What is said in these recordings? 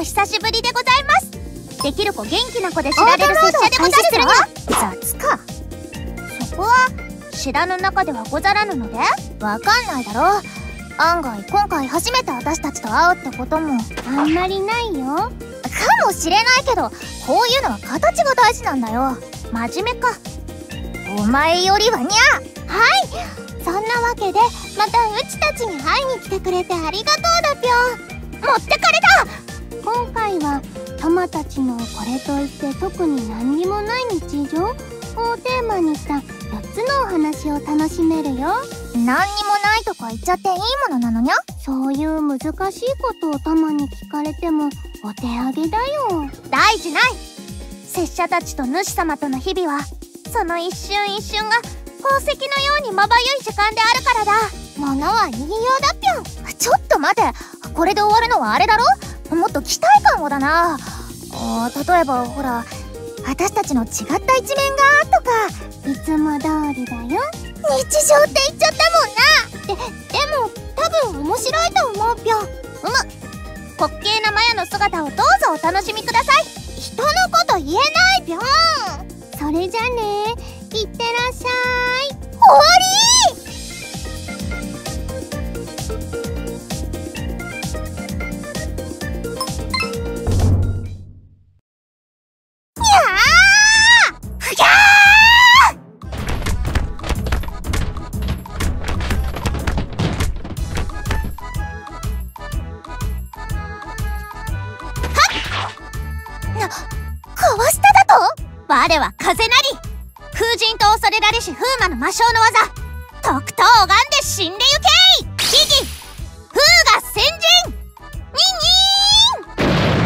久しぶりでございます。できる子元気な子で知られる拙者でござるぞ。雑か。そこは知らぬ中ではござらぬので。わかんないだろ。案外今回初めて私たちと会うってこともあんまりないよ。かもしれないけど、こういうのは形が大事なんだよ。真面目か。お前よりはにゃ。はい、そんなわけでまたうちたちに会いに来てくれてありがとうだぴょん。持ってかれた。今回はタマたちのこれといって特に何にもない日常をテーマにした4つのお話を楽しめるよ。何にもないとか言っちゃっていいものなのにゃ。そういう難しいことをたまに聞かれてもお手上げだよ。大事ない。拙者たちと主様との日々はその一瞬一瞬が宝石のようにまばゆい時間であるからだ。物は言いようだぴょん。ちょっと待て、これで終わるのはあれだろ。もっと期待感をだな。例えばほら、私たちの違った一面がとか。いつも通りだよ。日常って言っちゃったもんな。でも多分面白いと思うぴょん。滑稽なマヤの姿をどうぞお楽しみください。人のこと言えないぴょん。それじゃね、いってらっしゃい。終わり。我は風なり。風神と恐れられし風魔の魔性の技、特等拝んで死んでゆけい。ヒギ風が先人。ニンニ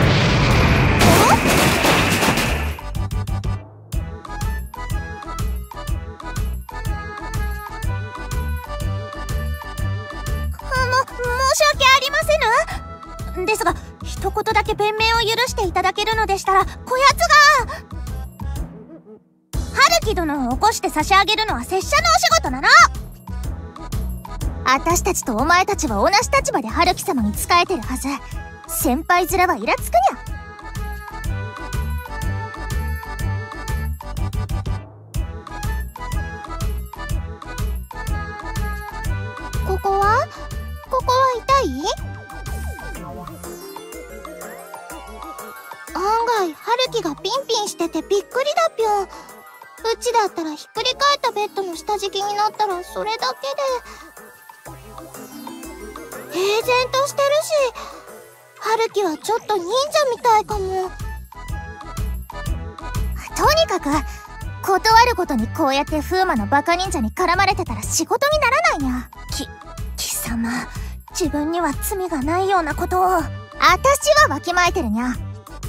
申し訳ありませぬ。ですが一言だけ弁明を許していただけるのでしたら、こやつが春樹殿を起こして差し上げるのは拙者のお仕事なの。私たちとお前たちは同じ立場で春樹様に仕えてるはず。先輩面はイラつくにゃ。ここは痛い？案外春樹がピンピンしててびっくりだぴょん。うちだったらひっくり返ったベッドの下敷きになったらそれだけで平然としてるし、春樹はちょっと忍者みたいかも。とにかく断るごとにこうやって風魔のバカ忍者に絡まれてたら仕事にならないにゃ。貴様、自分には罪がないようなことを。あたしはわきまえてるにゃ。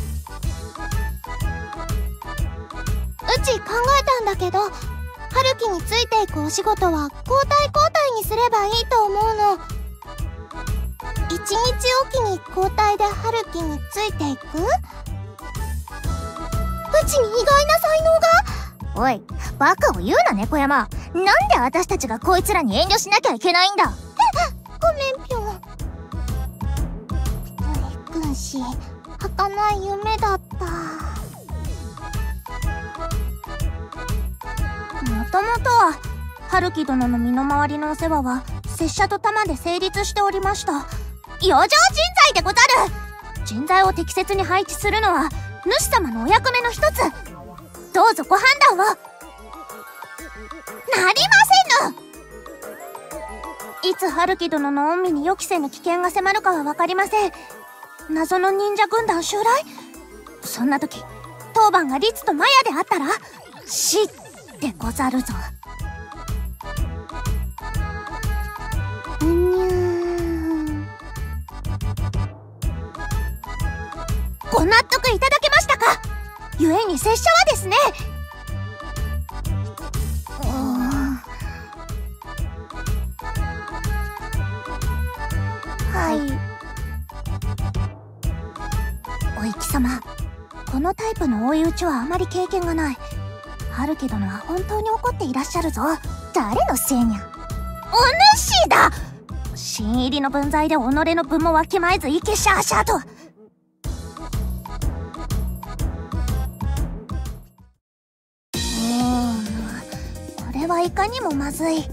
うち考えたんだけど、春樹についていくお仕事は交代交代にすればいいと思うの。1日おきに交代で春樹についていく？うちに意外な才能が。おい、バカを言うな猫山。なんで私たちがこいつらに遠慮しなきゃいけないんだ。ごめんぴょん。軍師、儚い夢だった。もともとは春樹殿の身の回りのお世話は拙者と玉で成立しておりました。余剰人材でござる。人材を適切に配置するのは主様のお役目の一つ。どうぞご判断を。なりませぬ。いつ春樹殿の御身に予期せぬ危険が迫るかは分かりません。謎の忍者軍団襲来、そんな時当番が律とマヤであったら死でござるぞ。ご納得いただけましたか。故に拙者はですね。はい。おい貴様、このタイプの追い打ちはあまり経験がない。春樹殿は本当に怒っていらっしゃるぞ。誰のせいにゃ。お主だ。新入りの分際で己の分もわきまえずいけシャーシャーと。 かにもまずい。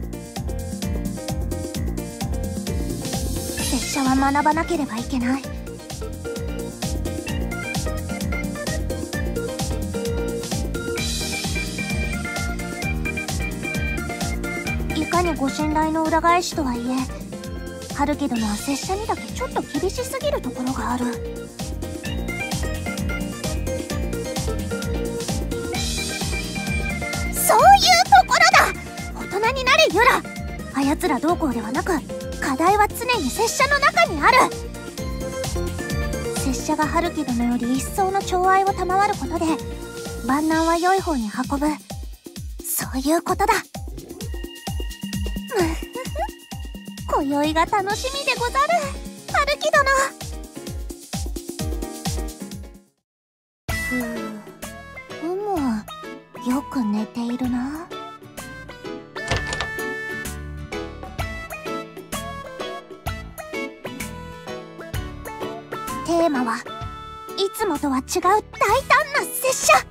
拙者は学ばなければいけない。いかにご信頼の裏返しとはいえ、春樹殿は拙者にだけちょっと厳しすぎるところがある。そういうところだ。大人になれユラ。あやつらどうこうではなく、課題は常に拙者の中にある。拙者が春樹殿より一層の寵愛を賜ることで万難は良い方に運ぶ、そういうことだ。今宵が楽しみでござる、春樹殿。よく寝ているな。テーマはいつもとは違う大胆な拙者。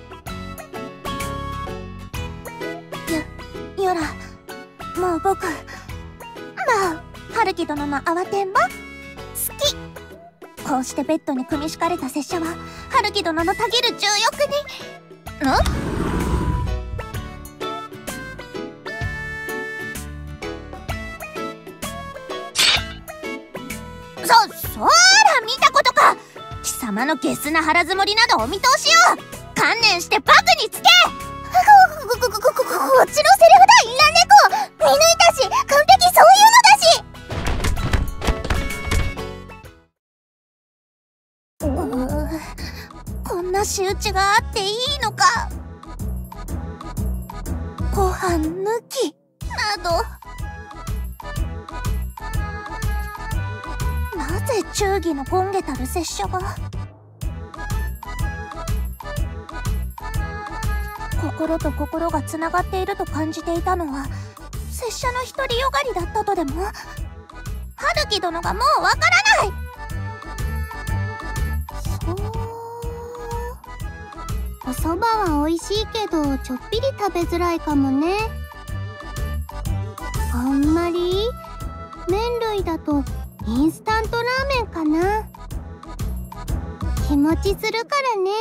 ユラ、もう僕春樹殿の慌てんぼ好き。こうしてベッドに組み敷かれた拙者は春樹殿のたぎる重欲にそら見たことか。貴様のゲスな腹積もりなどお見通しよ。観念してバクにつけ。こっちのセリフだ、イラ猫。見抜いたし、完璧そういうのだし。こんな仕打ちがあっていいのか。ご飯抜きなど。なぜ忠義の権下たる拙者が。心と心がつながっていると感じていたのは拙者の独りよがりだったとでも。春樹殿がもうわからない。 お蕎麦は美味しいけどちょっぴり食べづらいかもね。あんまり麺類だとインスタントラーメンかな。日持ちするからね。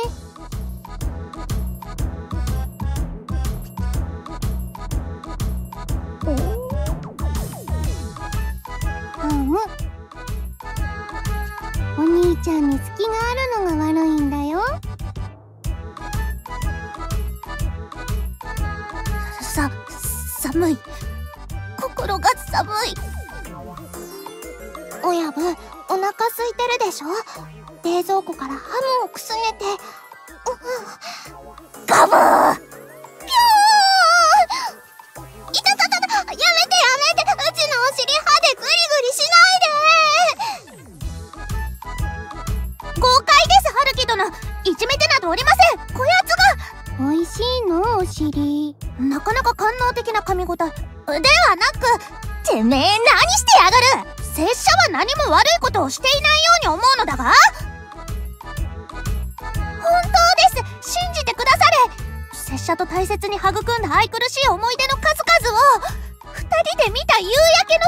お兄ちゃんに隙があるのが悪いんだよ。 寒い。心が寒い。親分、お腹空いてるでしょ。冷蔵庫からハムをくすねて。ガブー。ピュー。いたたたた、やめてやめて。うちのお尻歯でグリグリしないで。豪快です春樹殿。いじめてなどおりません。こやつが。 おいしいのお尻。 なかなか官能的な噛み応えではなく、てめえ何してやがる。拙者は何も悪いことをしていないように思うのだが。本当です。信じてくだされ。拙者と大切に育んだ愛くるしい思い出の数々を、二人で見た夕焼けの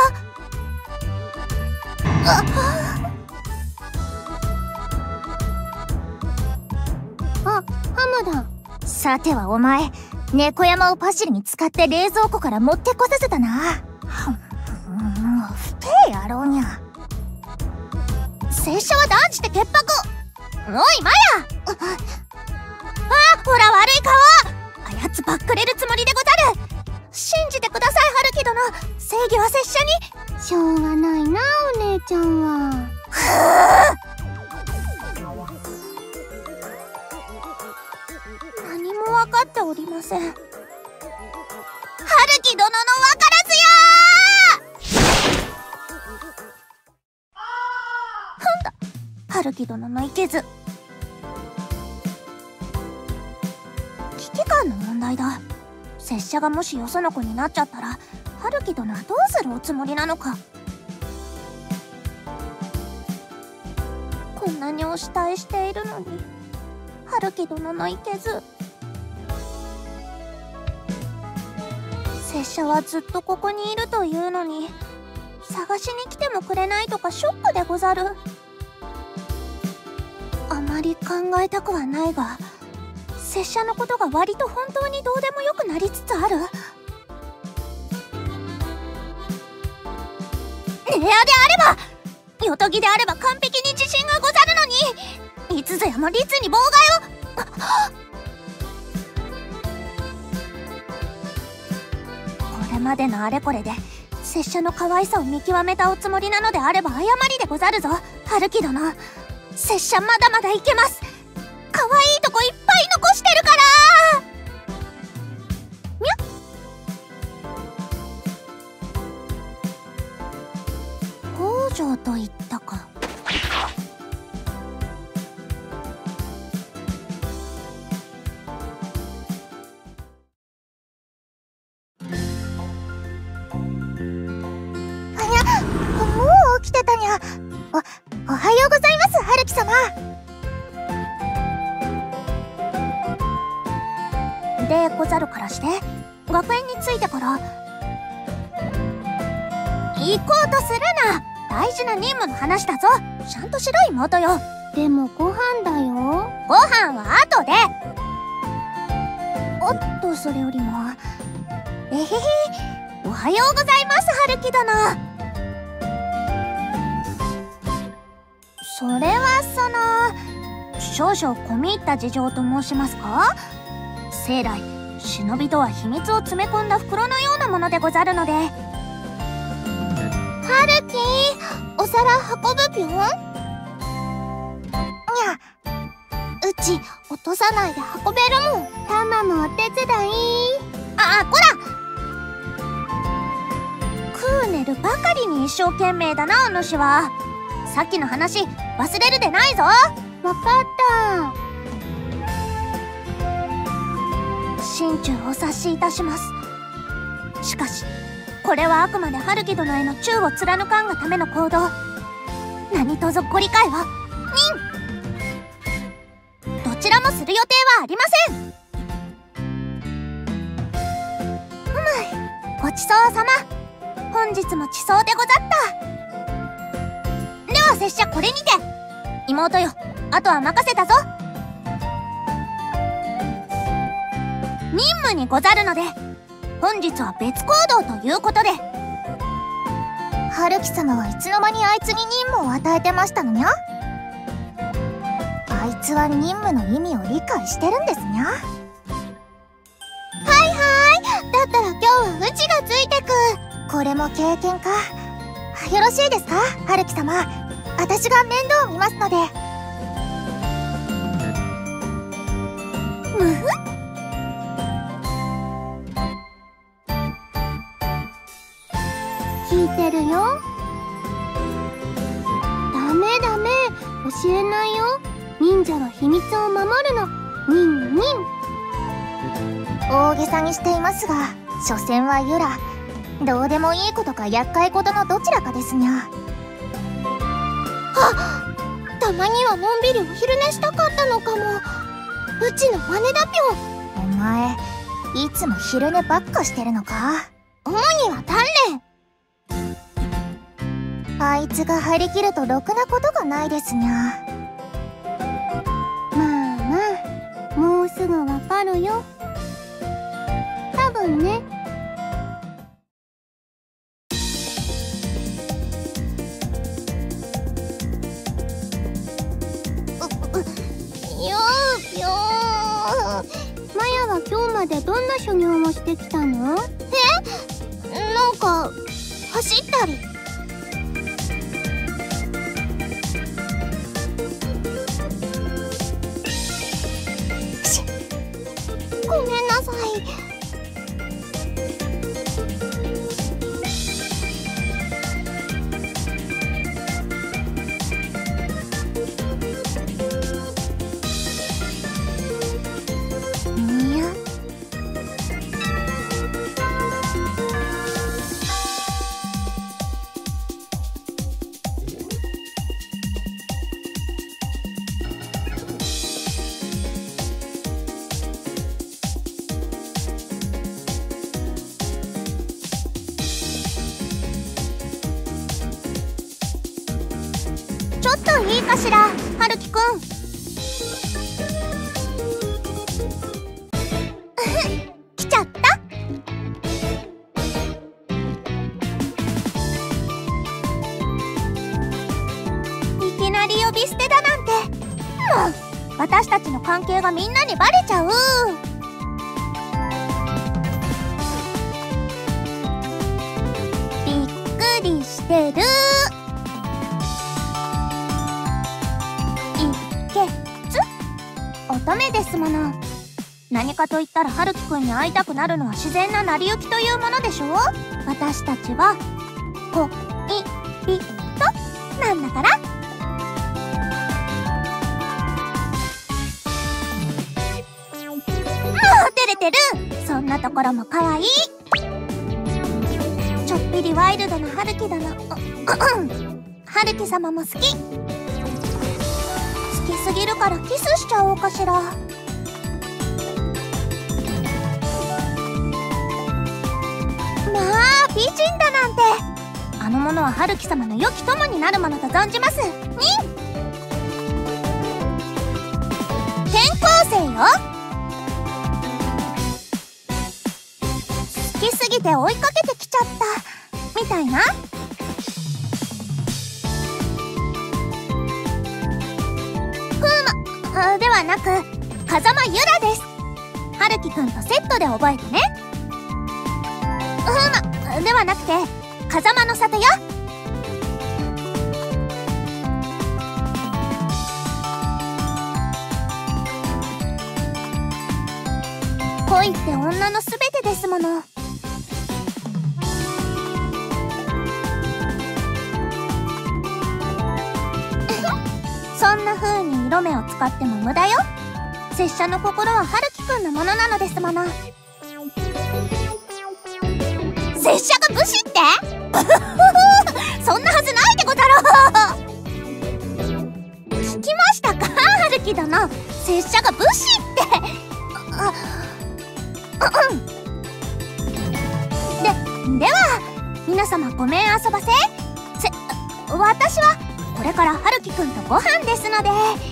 空は。 ハムだ。 さてはお前、猫山をパシリに使って冷蔵庫から持ってこさせたな。不敬野郎にゃ。拙者は断じて潔白。おいマヤ。ほら悪い顔。あやつばっくれるつもりでござる。信じてください春樹殿。正義は拙者に。 しょうがないなお姉ちゃんは。 何も分かっておりません。春樹殿の分からずよー。なんだ春樹殿のいけず。危機感の問題だ。拙者がもしよその子になっちゃったら春樹殿はどうするおつもりなのか。こんなにお慕いしているのに春樹殿のいけず。 拙者はずっとここにいるというのに、探しに来てもくれないとかショックでござる。あまり考えたくはないが、拙者のことが割と本当にどうでもよくなりつつある。レアであれば、よとぎであれば完璧に自信がござるのに、いつぞやも律に妨害を。これまでのあれこれで拙者の可愛さを見極めたおつもりなのであれば誤りでござるぞ、春樹殿。拙者まだまだいけます。可愛いとこいっぱい残してるから。にゃっ、北条と言ったか。もう起きてたにゃ。おはようございます、春樹様。でござるからして、学園に着いてから行こうとするな。大事な任務の話だぞ。ちゃんとしろ妹よ。 でもご飯だよ。 ご飯は後で。おっと、それよりもえへへ、おはようございます、春樹殿。それは少々込み入った事情と申しますか。生来忍びとは秘密を詰め込んだ袋のようなものでござるので。 春樹、お皿運ぶぴょん。にゃ、うち落とさないで運べるもん。タマもお手伝い。 あ、こら。クーネルばかりに一生懸命だな、お主は。さっきの話忘れるでないぞ。 わかった。 心中お察しいたします。しかしこれはあくまで春樹殿への忠を貫かんがための行動。何卒ご理解を。どちらもする予定はありません。ごちそうさま。本日もちそうでござった。では拙者これにて。妹よ、あとは任せたぞ。任務にござるので、本日は別行動ということで。 春樹様はいつの間にあいつに任務を与えてましたのにゃ。あいつは任務の意味を理解してるんですにゃ。はいはい、だったら今日はうちがついてく。これも経験か。よろしいですか、春樹様。私が面倒を見ますので。むふっ。聞いてるよ。ダメダメ、教えないよ。忍者は秘密を守るの。ニンニン。大げさにしていますが、所詮はユラ。どうでもいいことか厄介事のどちらかですにゃ。たまにはのんびりお昼寝したかったのかも。うちの真似だぴょん。お前いつも昼寝ばっかしてるのか。主には鍛錬。あいつが張り切るとろくなことがないですにゃ。まあまあ、もうすぐわかるよ。多分ね。マヤは今日までどんな修行をしてきたの？なんか走ったり。ごめんなさい。 ちょっといいかしら、春樹くん。来ちゃった。いきなり呼び捨てだなんて。もう私たちの関係がみんなにバレちゃう。びっくりしてる。乙女ですもの。何かと言ったら春樹くんに会いたくなるのは自然な成り行きというものでしょう。私たちは恋人なんだから。もう照れてる。そんなところも可愛い。ちょっぴりワイルドな春樹殿春樹様も好き。好きすぎるからキスしちゃおうかしら。まあ美人だなんて。あの者は春樹様の良き友になるものと存じます。転校生よ。好きすぎて追いかけてきちゃったみたいな。ではなく風間ゆらです。春樹くんとセットで覚えてね。ではなくて風間の里よ。恋って女のすべてですもの。そんな風に色目を使っても無駄よ。拙者の心は春樹くんのものなのですもの。拙者が武士ってそんなはずないでござろう。聞きましたか、春樹殿。拙者が武士ってでは皆様ごめん遊ばせ。私はこれから春樹くんとご飯ですので。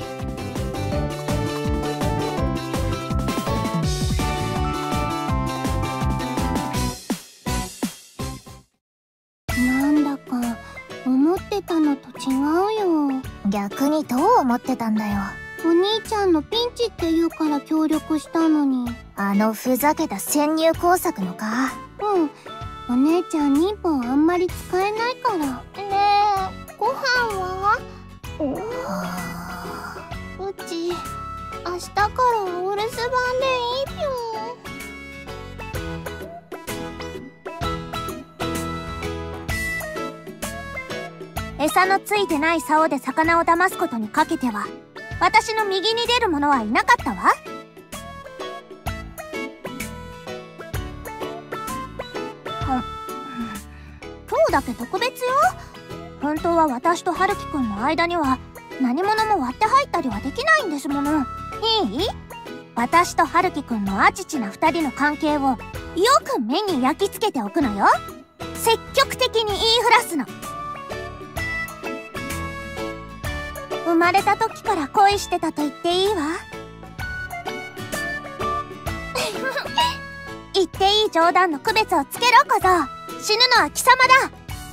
なんだか思ってたのと違うよ。 逆にどう思ってたんだよ。 お兄ちゃんのピンチって言うから協力したのに。 あのふざけた潜入工作のか。 お姉ちゃん忍法あんまり使えないから。ねえ、ご飯は？うち明日からお留守番でいいぴょん。餌のついてない竿で魚を騙すことにかけては私の右に出る者はいなかったわ。今日だけ特別よ。本当は私と春樹くんの間には何者も割って入ったりはできないんですもの。いい？私と春樹くんのあちちな2人の関係をよく目に焼き付けておくのよ。積極的に言いふらすの。生まれた時から恋してたと言っていいわ。言っていい冗談の区別をつけろ小僧。死ぬのは貴様だ。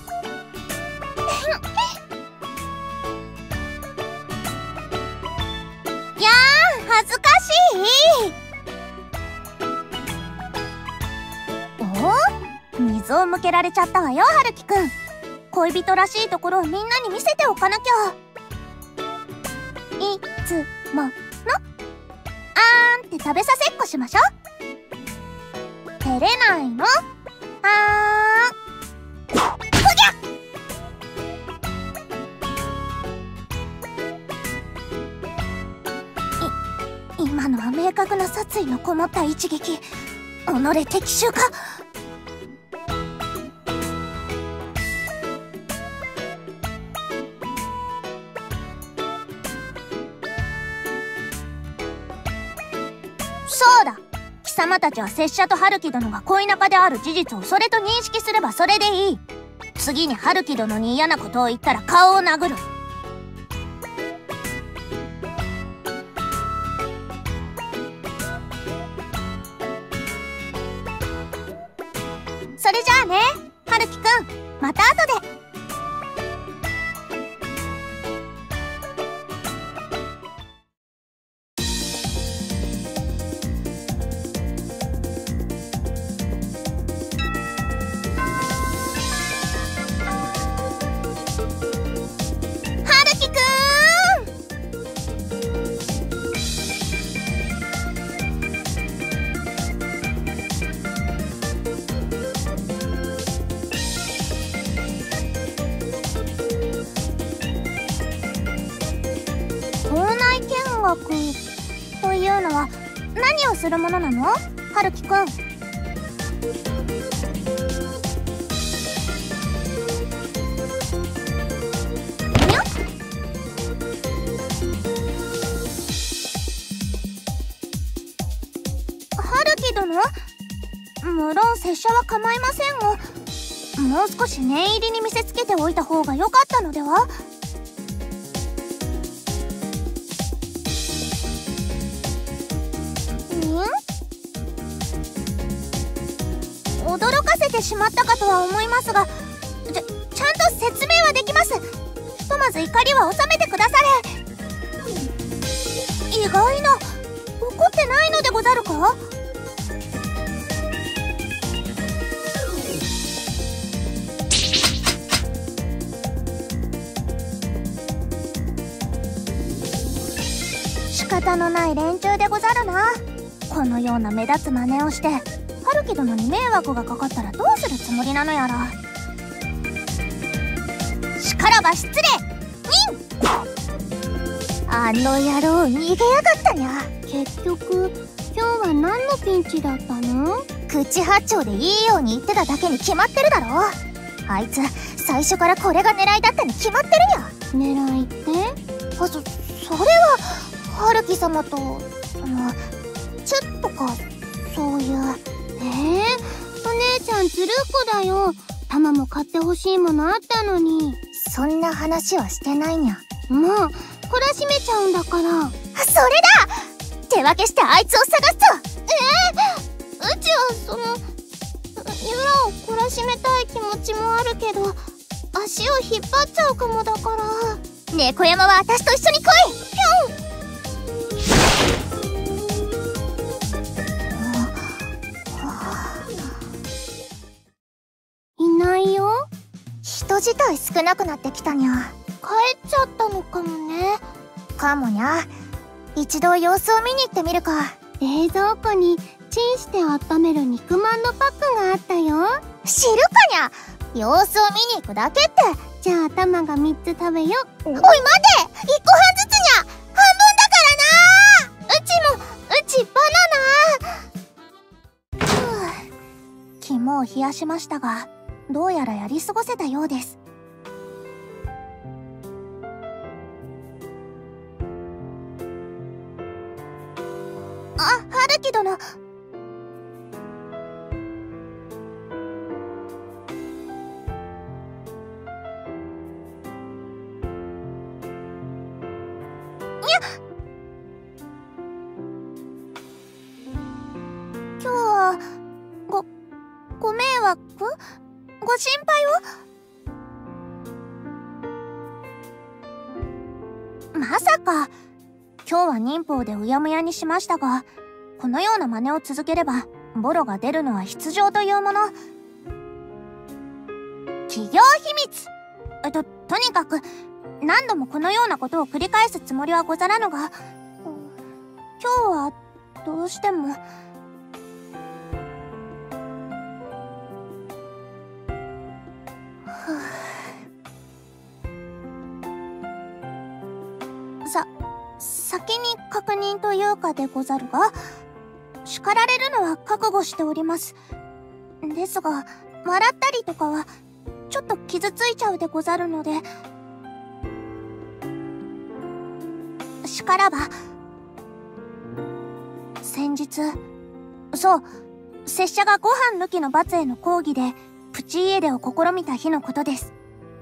やーん、恥ずかしい。水を向けられちゃったわよ、春樹くん。恋人らしいところをみんなに見せておかなきゃ。いつものあーんって食べさせっこしましょ。照れないの？あーん。ふぎゃ！今のは明確な殺意のこもった一撃。己的襲か？そうだ。貴様たちは拙者と春樹殿が恋仲である事実をそれと認識すればそれでいい。次に春樹殿に嫌なことを言ったら顔を殴る。 学というのは何をするものなの？春樹くん。春樹殿？無論拙者は構いませんが、もう少し念入りに見せつけておいた方が良かったのでは？驚かせてしまったかとは思いますが、ちゃんと説明はできます。ひとまず怒りは収めてくだされ。意外な、怒ってないのでござるか？仕方のない連中でござるな。このような目立つ真似をして春樹殿に迷惑がかかったらどうするつもりなのやら。しからば失礼。あの野郎逃げやがったにゃ。 結局今日は何のピンチだったの？ 口八丁でいいように言ってただけに決まってるだろ。あいつ最初からこれが狙いだったに決まってるにゃ。狙いって？ それは春樹様とチュッとかそういう。 お姉ちゃんずるっこだよ。タマも買ってほしいものあったのに。 そんな話はしてないにゃ。 もう懲らしめちゃうんだから。 それだ。手分けしてあいつを探すと。 うちはユラを懲らしめたい気持ちもあるけど、足を引っ張っちゃうかもだから。 猫山は私と一緒に来い。 いないよ。 人自体少なくなってきたにゃ。 帰っちゃったのかもね。 かもにゃ。一度様子を見に行ってみるか。 冷蔵庫にチンして温める肉まんのパックがあったよ。 知るかにゃ。様子を見に行くだけって。 じゃあタマが3つ食べよ。 おい待て、1個半ずつにゃ。半分だからな。 うちバナナ。 肝を冷やしましたが、どうやらやり過ごせたようです。あ、春樹殿。今日はご迷惑？ご心配を？まさか。今日は忍法でうやむやにしましたが、このような真似を続ければボロが出るのは必定というもの。企業秘密。とにかく何度もこのようなことを繰り返すつもりはござらぬが、今日はどうしても。先に確認というかでござるが、叱られるのは覚悟しております。ですが、笑ったりとかはちょっと傷ついちゃうでござるので、しからば。先日、そう、拙者がご飯抜きの罰への抗議でプチ家出を試みた日のことです。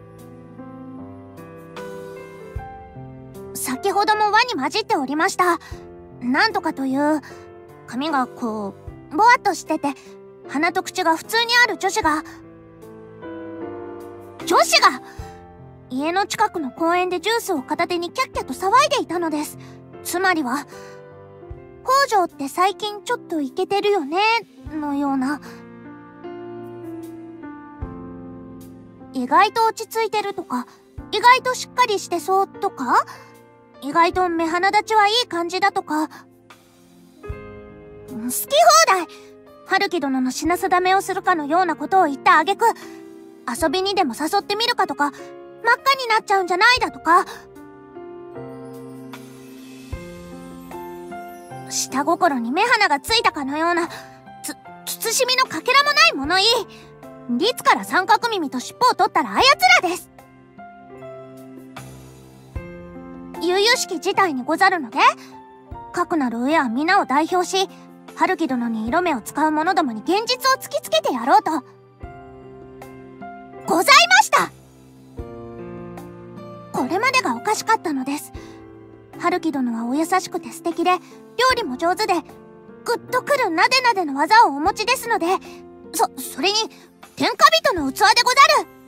先ほども輪に混じっておりました。なんとかという髪がこうぼわっとしてて鼻と口が普通にある女子が家の近くの公園でジュースを片手にキャッキャと騒いでいたのです。つまりは北条って最近ちょっとイケてるよねのような。意外と落ち着いてるとか、意外としっかりしてそうとか、意外と目鼻立ちはいい感じだとか、好き放題春樹殿の品定めをするかのようなことを言った挙句、遊びにでも誘ってみるかとか、真っ赤になっちゃうんじゃないだとか。 下心に目鼻がついたかのような慎みのかけらもない物言い。律から三角耳と尻尾を取ったらあやつらです。悠々しき事態にござるので、かくなる上は皆を代表し、春樹殿に色目を使う者どもに現実を突きつけてやろうとございました。これまでがおかしかったのです。春樹殿はお優しくて素敵で、料理も上手で、グッとくるなでなでの技をお持ちですので、それに天下人の器でござる。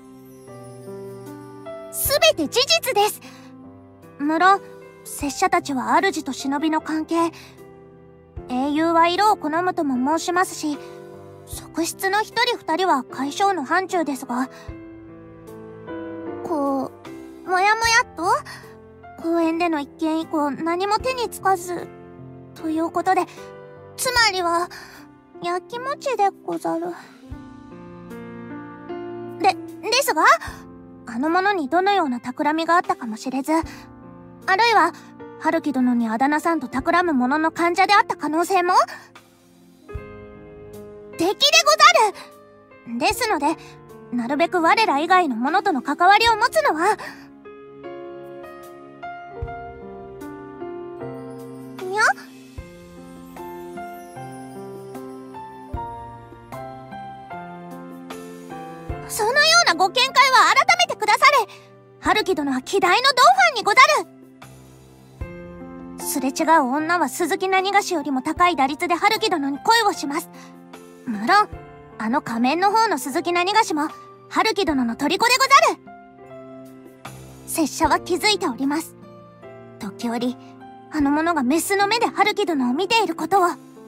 すべて事実です。無論拙者たちは主と忍びの関係、英雄は色を好むとも申しますし、側室の一人二人は甲斐性の範疇ですが、もやもやっと公園での一件以降何も手につかずということで、つまりはやきもちでござる。ですが、あの者にどのような企みがあったかもしれず、あるいは春樹殿にあだ名さんと企む者の患者であった可能性も敵でござる。ですので、なるべく我ら以外の者との関わりを持つのはそのようなご見解は改めてくだされ。春樹殿は希代の同伴にござる。すれ違う女は鈴木何がしよりも高い打率で春樹殿に恋をします。無論あの仮面の方の鈴木何がしも春樹殿の虜でござる。拙者は気づいております。時折あの者がメスの目で春樹殿を見ていることを。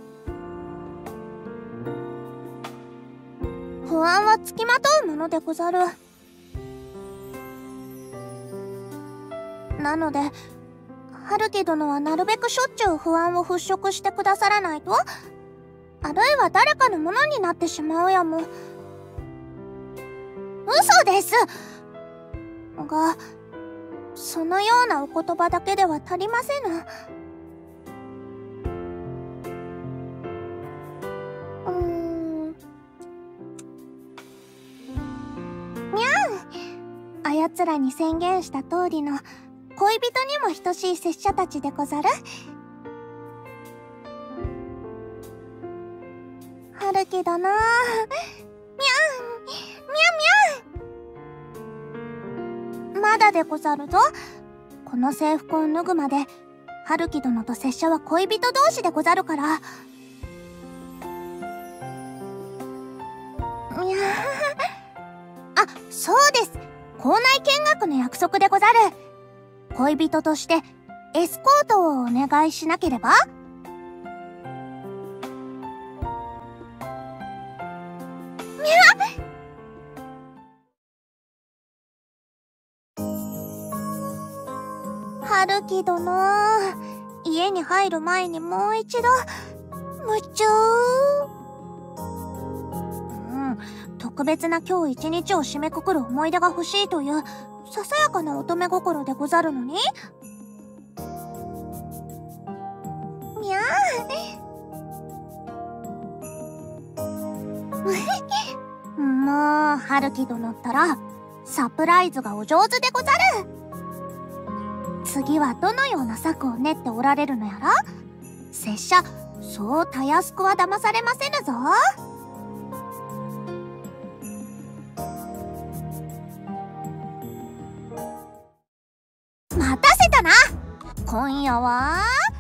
不安はつきまとうものでござる。なので春樹殿はなるべくしょっちゅう不安を払拭してくださらないと、あるいは誰かのものになってしまうやも。嘘ですが、そのようなお言葉だけでは足りませぬ。あやつらに宣言した通りの恋人にも等しい拙者たちでござる。春樹殿、みゃん、みゃんみゃん。まだでござるぞ。この制服を脱ぐまで春樹殿と拙者は恋人同士でござるから。みゃん。あ、そうです。校内見学の約束でござる。恋人としてエスコートをお願いしなければ。春樹殿、家に入る前にもう一度夢中。特別な今日一日を締めくくる思い出が欲しいというささやかな乙女心でござるのに。みゃーもう春樹殿ったらサプライズがお上手でござる。次はどのような策を練っておられるのやら。拙者そうたやすくは騙されませぬぞ。待たせたな。今夜は